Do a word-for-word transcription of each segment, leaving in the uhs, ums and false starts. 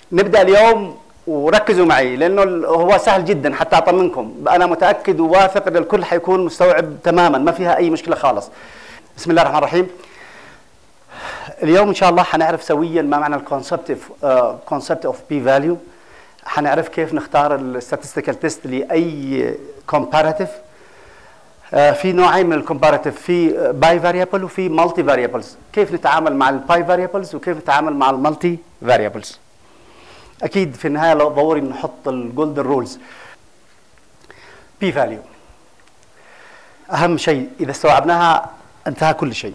نبدأ اليوم وركزوا معي لأنه هو سهل جدا حتى أطمنكم. أنا متأكد وواثق أن الكل حيكون مستوعب تماما، ما فيها أي مشكلة خالص. بسم الله الرحمن الرحيم. اليوم إن شاء الله حنعرف سويا ما معنى الكونسبت كونسبت اوف بي فاليو. حنعرف كيف نختار الستاتستيكال تيست لأي كومباراتيف. في نوعين من الكومباراتيف، في باي فاريبل وفي مالتي فاريبلز. كيف نتعامل مع الباي فاريبلز وكيف نتعامل مع المالتي فاريبلز. اكيد في النهايه ضروري نحط الجولدن رولز. بي فاليو اهم شيء، اذا استوعبناها انتهى كل شيء.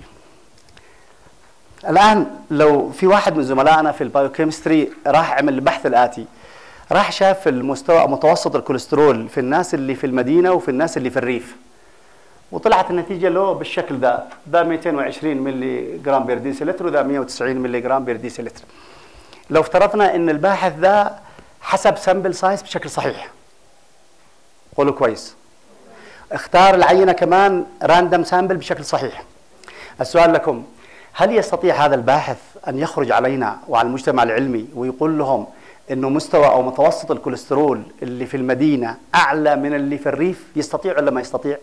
الان لو في واحد من زملائنا في البايوكيمستري راح عمل البحث الاتي، راح شاف المستوى متوسط الكوليسترول في الناس اللي في المدينه وفي الناس اللي في الريف، وطلعت النتيجه له بالشكل ذا، ذا مئتين وعشرين ملي جرام بير ديسيلتر وذا مئة وتسعين ملي جرام بير ديسيلتر. لو افترضنا ان الباحث ذا حسب سامبل سايز بشكل صحيح، قولوا كويس، اختار العينه كمان راندم سامبل بشكل صحيح. السؤال لكم، هل يستطيع هذا الباحث ان يخرج علينا وعلى المجتمع العلمي ويقول لهم انه مستوى او متوسط الكوليسترول اللي في المدينه اعلى من اللي في الريف؟ يستطيع ولا ما يستطيع؟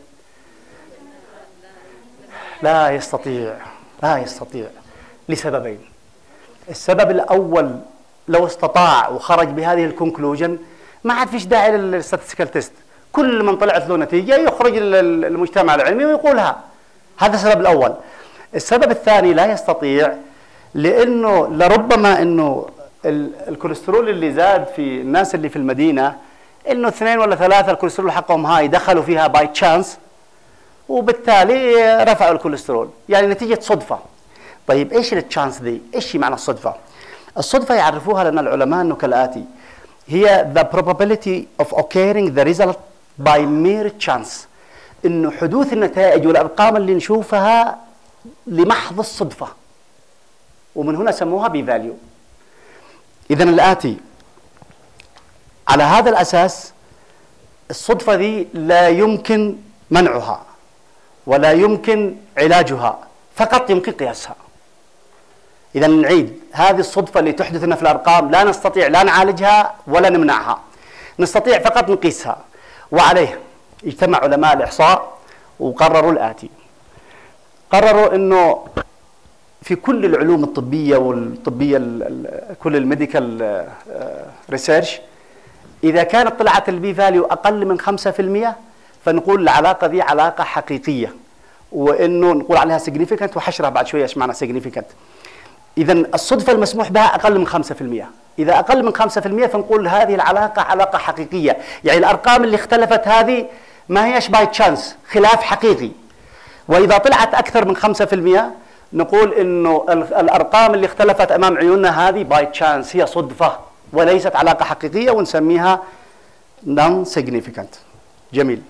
لا يستطيع، لا يستطيع لسببين. السبب الأول، لو استطاع وخرج بهذه الكونكلوجن ما عاد فيش داعي للستاتستيكال تيست، كل من طلعت له نتيجة يخرج للمجتمع العلمي ويقولها. هذا السبب الأول. السبب الثاني، لا يستطيع لأنه لربما أنه الكوليسترول اللي زاد في الناس اللي في المدينة أنه اثنين ولا ثلاثة الكوليسترول حقهم هاي دخلوا فيها باي تشانس وبالتالي رفعوا الكوليسترول، يعني نتيجة صدفة. طيب ايش التشانس دي؟ ايش معنى الصدفة؟ الصدفة يعرفوها لنا العلماء انه كالآتي، هي the probability of occurring the result by mere chance، انه حدوث النتائج والارقام اللي نشوفها لمحض الصدفة، ومن هنا سموها بي فاليو. اذا الآتي، على هذا الاساس الصدفة دي لا يمكن منعها ولا يمكن علاجها، فقط يمكن قياسها. إذا نعيد، هذه الصدفة اللي تحدث لنا في الأرقام لا نستطيع لا نعالجها ولا نمنعها، نستطيع فقط نقيسها. وعليه اجتمع علماء الإحصاء وقرروا الآتي، قرروا أنه في كل العلوم الطبية والطبية كل الميديكال ريسيرش، إذا كانت طلعت البي فاليو أقل من خمسة في المئة فنقول العلاقة دي علاقة حقيقية، وانه نقول عليها significant، وحشرح بعد شويه ايش معنى significant. اذا الصدفه المسموح بها اقل من خمسة في المئة، اذا اقل من خمسة في المئة فنقول هذه العلاقه علاقه حقيقيه، يعني الارقام اللي اختلفت هذه ما هيش باي تشانس، خلاف حقيقي. واذا طلعت اكثر من خمسة في المئة نقول انه الارقام اللي اختلفت امام عيوننا هذه باي تشانس، هي صدفه وليست علاقه حقيقيه، ونسميها non significant. جميل.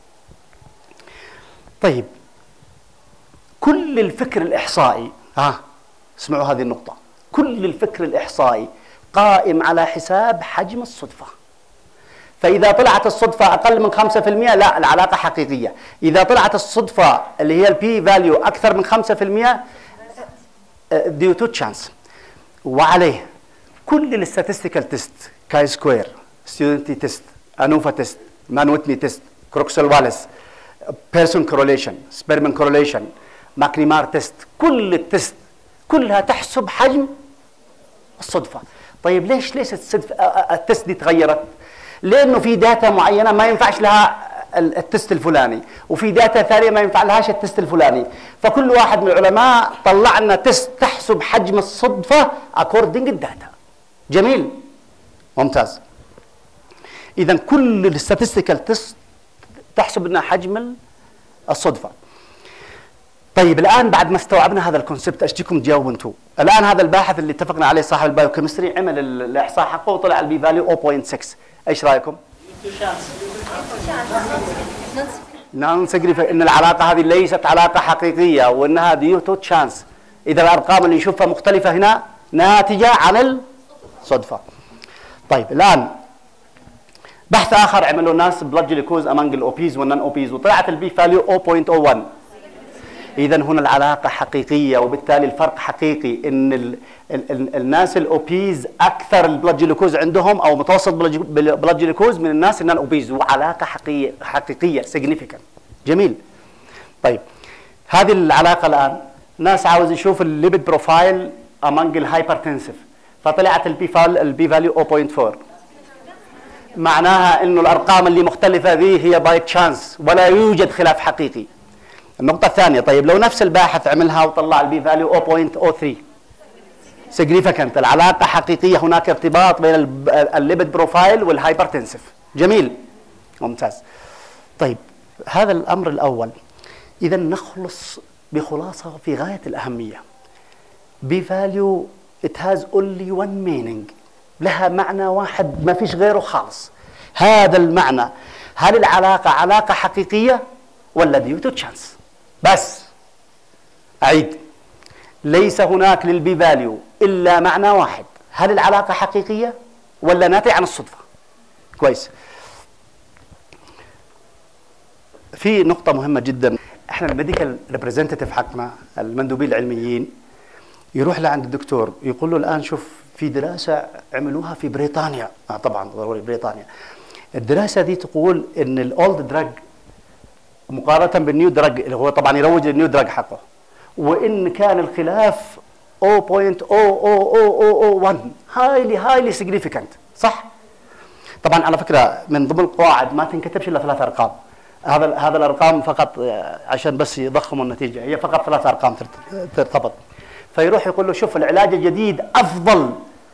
طيب، كل الفكر الإحصائي، ها اسمعوا هذه النقطة، كل الفكر الإحصائي قائم على حساب حجم الصدفة. فإذا طلعت الصدفة أقل من خمسة في المئة لا، العلاقة حقيقية. إذا طلعت الصدفة اللي هي البي فاليو أكثر من خمسة في المئة due to chance. وعليه كل الاستاتستيكال تيست، كاي سكوير، ستودنتي تيست، أنوفا تيست، مان ويتني تيست، كروكسل واليس، بيرسون كوروليشن، سبيرمان كوروليشن، ماكنيمار تيست، كل التست كلها تحسب حجم الصدفة. طيب ليش ليش التست دي تغيرت؟ لأنه في داتا معينة ما ينفعش لها التست الفلاني، وفي داتا ثانية ما ينفع لهاش التست الفلاني، فكل واحد من العلماء طلع لنا تست تحسب حجم الصدفة according الداتا. جميل؟ ممتاز. إذا كل الستاتستيكال تست تحسب لنا حجم الصدفة. طيب الآن بعد ما استوعبنا هذا الكونسبت، أشتيكم تجاوبوا انتم. الآن هذا الباحث اللي اتفقنا عليه صاحب البايوكيمستري عمل الإحصاء حقه وطلع البي فاليو صفر فاصلة ستة، إيش رأيكم؟ نون سيجنيفيكانت، إن العلاقة هذه ليست علاقة حقيقية وإنها ديو تو تشانس. إذا الأرقام اللي نشوفها مختلفة هنا ناتجة عن الصدفة. طيب الآن بحث آخر عملوا ناس بلاد جلوكوز أمانج الأوبيز والنون أوبيز، وطلعت البي فاليو صفر فاصلة صفر واحد. اذا هنا العلاقه حقيقيه، وبالتالي الفرق حقيقي ان ال ال ال الناس الاوبيز اكثر البلاد جلوكوز عندهم او متوسط بلاد جلوكوز من الناس النون اوبيز، وعلاقه حقيقيه حقيقيه significant. جميل. طيب هذه العلاقه الان ناس عاوز يشوف الليبيد بروفايل among الهايبرتنسيف، فطلعت البي البي فاليو صفر فاصلة أربعة، معناها انه الارقام اللي مختلفه ذي هي باي تشانس ولا يوجد خلاف حقيقي. النقطه الثانيه، طيب لو نفس الباحث عملها وطلع البي فاليو صفر فاصلة صفر ثلاثة significant، العلاقه حقيقيه، هناك ارتباط بين الليبيد بروفايل والهايبرتنسيف. جميل، ممتاز. طيب هذا الامر الاول. اذا نخلص بخلاصه في غايه الاهميه. بي فاليو it has only one meaning، لها معنى واحد ما فيش غيره خالص. هذا المعنى، هل العلاقه علاقه حقيقيه ولا ديو تو تشانس؟ بس اعيد، ليس هناك للبي فاليو الا معنى واحد، هل العلاقه حقيقيه ولا ناتج عن الصدفه؟ كويس. في نقطه مهمه جدا، احنا الميديكال ريبريزنتيف حقنا المندوبين العلميين يروح لعند الدكتور يقول له الان شوف في دراسه عملوها في بريطانيا، آه طبعا ضروري بريطانيا. الدراسه دي تقول ان الاولد دراج مقارنه بالنيو دراج، اللي هو طبعا يروج للنيو دراج حقه، وان كان الخلاف صفر فاصلة صفر صفر صفر صفر واحد هايلي هايلي سيجنيفيكانت، صح؟ طبعا على فكره من ضمن القواعد ما تنكتبش الا ثلاث ارقام، هذا هذا الارقام فقط عشان بس يضخموا النتيجه، هي فقط ثلاث ارقام ترتبط. فيروح يقول له شوف العلاج الجديد افضل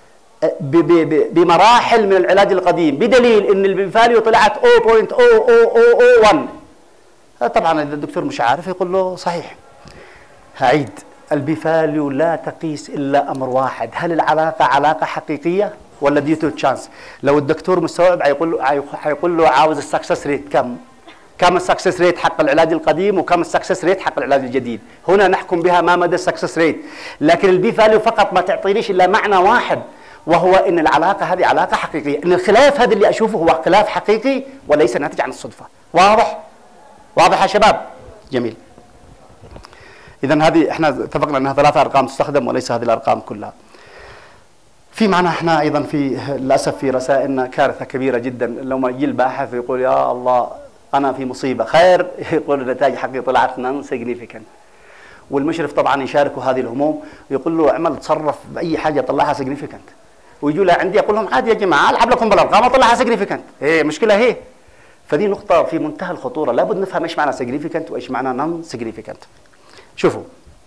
بمراحل من العلاج القديم، بدليل ان البي فاليو طلعت صفر فاصلة صفر صفر صفر واحد. طبعا اذا الدكتور مش عارف يقول له صحيح. هعيد، البي فاليو لا تقيس الا امر واحد، هل العلاقه علاقه حقيقيه ولا ديو تو تشانس؟ لو الدكتور مستوعب حيقول له حيقول له عاوز السكسس ريت كم؟ كم السكسس ريت حق العلاج القديم وكم السكسس ريت حق العلاج الجديد؟ هنا نحكم بها ما مدى السكسس ريت. لكن البي فاليو فقط ما تعطينيش الا معنى واحد، وهو ان العلاقه هذه علاقه حقيقيه، ان الخلاف هذا اللي اشوفه هو خلاف حقيقي وليس ناتج عن الصدفه. واضح؟ واضح يا شباب؟ جميل. اذا هذه احنا اتفقنا انها ثلاث ارقام تستخدم وليس هذه الارقام كلها. في معنا احنا ايضا في للاسف في رسائلنا كارثه كبيره جدا، لما يجي الباحث يقول يا الله انا في مصيبه، خير يقول النتائج حقي طلعت نون سيجنيفيكانت، والمشرف طبعا يشاركه هذه الهموم ويقول له اعمل تصرف باي حاجه طلعها سيجنيفيكانت، ويجوا لعندي اقول لهم عادي يا جماعه العب لكم بالارقام اطلعها سيجنيفيكانت، ايه مشكله هي. فدي نقطه في منتهى الخطوره، لابد نفهم ايش معنى سيجنيفيكانت وايش معنى نون سيجنيفيكانت. شوفوا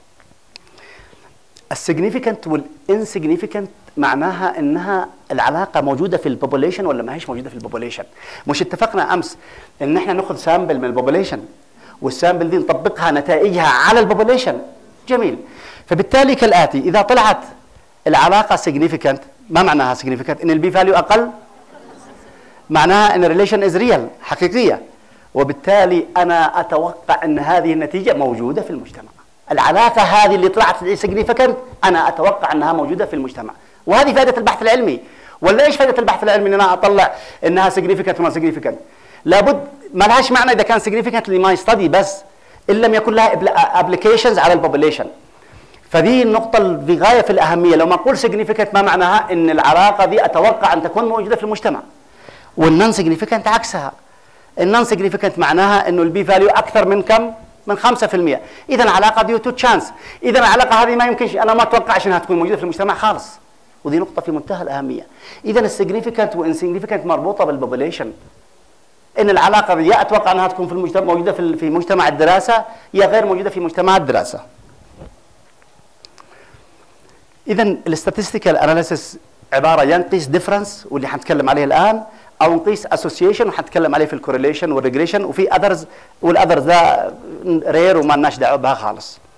السيجنيفيكانت والانسيجنيفيكانت معناها انها العلاقه موجوده في البوبوليشن ولا ما هيش موجوده في البوبوليشن. مش اتفقنا امس ان احنا ناخذ سامبل من البوبوليشن والسامبل دي نطبقها نتائجها على البوبوليشن. جميل. فبالتالي كالاتي، اذا طلعت العلاقه سيجنيفيكانت، ما معناها سيجنيفيكانت؟ ان البي فاليو اقل، معناها ان الريليشن از ريال، حقيقيه، وبالتالي انا اتوقع ان هذه النتيجه موجوده في المجتمع. العلاقه هذه اللي طلعت سيجنيفيكانت انا اتوقع انها موجوده في المجتمع، وهذه فائده البحث العلمي. ولا ايش فائده البحث العلمي؟ ان انا اطلع انها سيجنيفيكانت وما سيجنيفيكانت. لابد، ما لهاش معنى اذا كان سيجنيفيكانت لما يستدي بس، ان لم يكن لها ابلكيشنز على البوبوليشن. فدي النقطه في غايه في الاهميه. لو ما اقول سيجنيفيكانت ما معناها ان العلاقه دي اتوقع ان تكون موجوده في المجتمع، والنون سيجنيفيكانت عكسها. النون سيجنيفيكانت معناها انه البي فاليو اكثر من كم؟ من خمسة في المئة. اذا العلاقه ديو تو تشانس، اذا العلاقه هذه ما يمكنش، انا ما اتوقعش انها تكون موجوده في المجتمع خالص. ودي نقطه في منتهى الاهميه. اذا السيجنيفيكانت والانسيجنيفيكانت مربوطه بالبوبوليشن. ان العلاقه دي يا اتوقع انها تكون في المجتمع موجوده في في مجتمع الدراسه يا غير موجوده في مجتمع الدراسه. اذا الاستاتستيكال اناليسيس عباره يا نقيس ديفرنس واللي حنتكلم عليه الان، او نقيس اسوسيشن وحنتكلم عليه في الكورليشن والريجريشن، وفي اذرز، والاذرز ده رير وما لناش دعوه بها خالص.